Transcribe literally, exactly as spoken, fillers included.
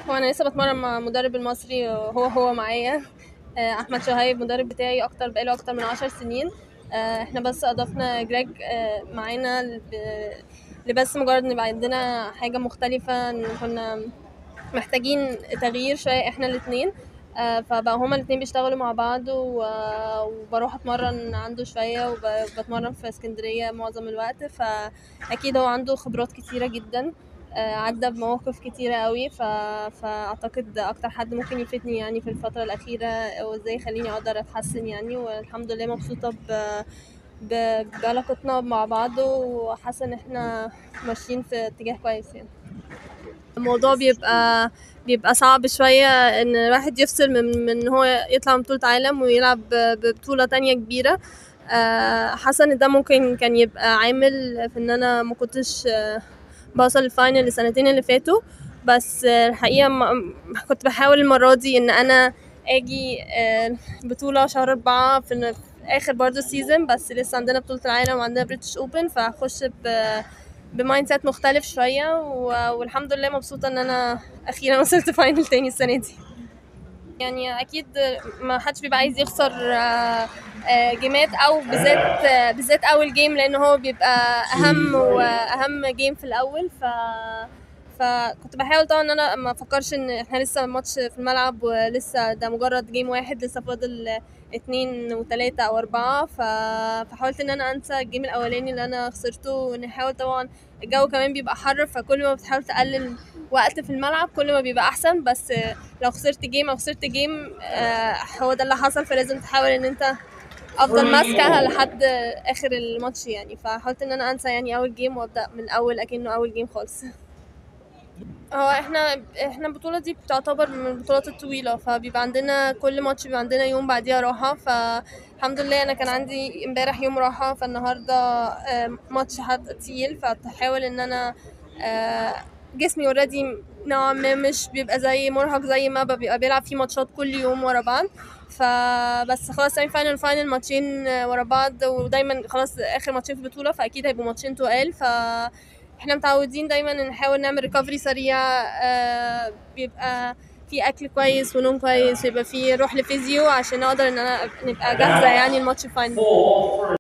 هو انا لسه بتمرن مع المدرب المصري وهو هو معايا. آه، احمد شهيب مدرب بتاعي اكتر بقاله اكتر من عشر سنين. آه، احنا بس اضفنا جريج آه، معانا ل- لبس مجرد نبقى عندنا حاجة مختلفة، ان كنا محتاجين تغيير شوية احنا الاتنين. آه، فبقى هما الاتنين بيشتغلوا مع بعض و- وبروح اتمرن عنده شوية وبتمرن في اسكندرية معظم الوقت، فأكيد هو عنده خبرات كتيرة جدا. آه، عدى بمواقف كتيرة قوي، ف... فأعتقد أكتر حد ممكن يفيدني يعني في الفترة الأخيرة وإزاي يخليني أقدر أتحسن يعني. والحمد لله مبسوطة ب... ب... بعلاقتنا مع بعض، وحاسة إن احنا ماشيين في اتجاه كويس يعني. الموضوع بيبقى بيبقى صعب شوية ان الواحد يفصل من من ان هو يطلع من بطولة عالم ويلعب ب- ببطولة تانية كبيرة. آه، حاسة ان ده ممكن كان يبقى عامل في ان انا ما كنتش آه، بوصل الفاينل السنتين اللي فاتوا. بس آه، الحقيقة ما- كنت بحاول المرة دي ان انا اجي آه، بطولة شهر اربعة في في اخر برضه السيزون، بس لسه عندنا بطولة العالم وعندنا بريتش اوبن، فهخش ب بمايند سيت مختلف شوية و- والحمد لله مبسوطة ان انا اخيرا وصلت فاينل تاني السنة دي. يعني اكيد ما حدش بيبقى عايز يخسر آه، آه، جيمات، او بالذات آه، بالذات اول جيم، لان هو بيبقى اهم واهم جيم في الاول. ف فكنت بحاول طبعا ان انا ما افكرش ان احنا لسه الماتش في الملعب ولسه ده مجرد جيم واحد، لسه فاضل اتنين وتلاتة او اربعة. ف... فحاولت ان انا انسى الجيم الاولاني اللي انا خسرته، ونحاول طبعا الجو كمان بيبقى حر، فكل ما بتحاول تقلل وقت في الملعب كل ما بيبقى احسن. بس لو خسرت جيم او خسرت جيم آه، هو ده اللي حصل، فلازم تحاول ان انت افضل ماسكه لحد اخر الماتش يعني. فحاولت ان انا انسى يعني اول جيم وابدا من الاول اكنه اول جيم خالص. هو احنا احنا البطوله دي بتعتبر من البطولات الطويله، فبيبقى عندنا كل ماتش بيبقى عندنا يوم بعديها راحه. فالحمد لله انا كان عندي امبارح يوم راحه، فالنهارده آه، ماتش حد تقيل، فتحاول ان انا آه، جسمي اوريدي نوعا ما مش بيبقى زي مرهق زي ما بيبقى بيلعب فيه ماتشات كل يوم ورا بعض. فبس خلاص سيمي فاينل فاينل ماتشين ورا بعض، ودايما خلاص اخر ماتشين في البطوله، فاكيد هيبقوا ماتشين تقال. ف احنا متعودين دايما ان نحاول نعمل ريكفري سريع. آه بيبقى في اكل كويس ونوم كويس، ويبقى في روح لفيزيو عشان نقدر ان انا نبقى جاهزه يعني الماتش فاينل.